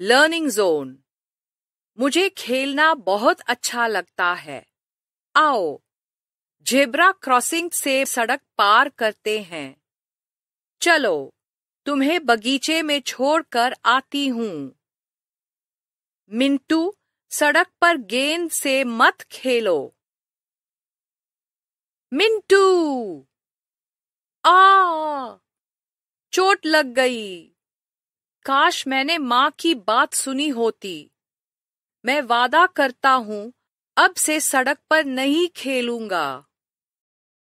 Learning zone. मुझे खेलना बहुत अच्छा लगता है। आओ जेब्रा क्रॉसिंग से सड़क पार करते हैं। चलो तुम्हें बगीचे में छोड़कर आती हूँ। मिंटू, सड़क पर गेंद से मत खेलो। मिंटू, आ चोट लग गई। काश मैंने माँ की बात सुनी होती। मैं वादा करता हूँ अब से सड़क पर नहीं खेलूंगा।